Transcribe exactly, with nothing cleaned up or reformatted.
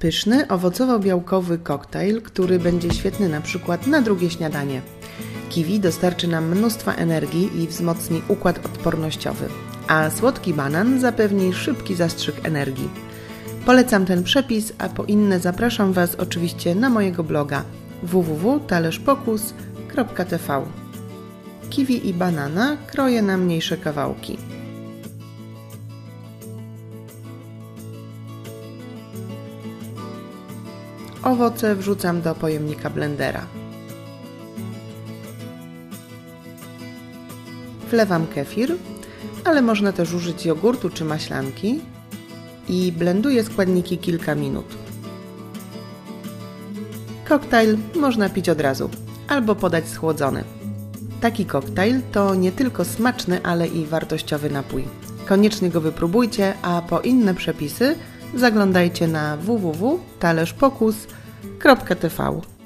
Pyszny, owocowo-białkowy koktajl, który będzie świetny na przykład na drugie śniadanie. Kiwi dostarczy nam mnóstwa energii i wzmocni układ odpornościowy, a słodki banan zapewni szybki zastrzyk energii. Polecam ten przepis, a po inne zapraszam Was oczywiście na mojego bloga w w w kropka talerzpokus kropka t v. Kiwi i banana kroję na mniejsze kawałki. Owoce wrzucam do pojemnika blendera. Wlewam kefir, ale można też użyć jogurtu czy maślanki i blenduję składniki kilka minut. Koktajl można pić od razu albo podać schłodzony. Taki koktajl to nie tylko smaczny, ale i wartościowy napój. Koniecznie go wypróbujcie, a po inne przepisy zaglądajcie na w w w kropka talerzpokus kropka t v.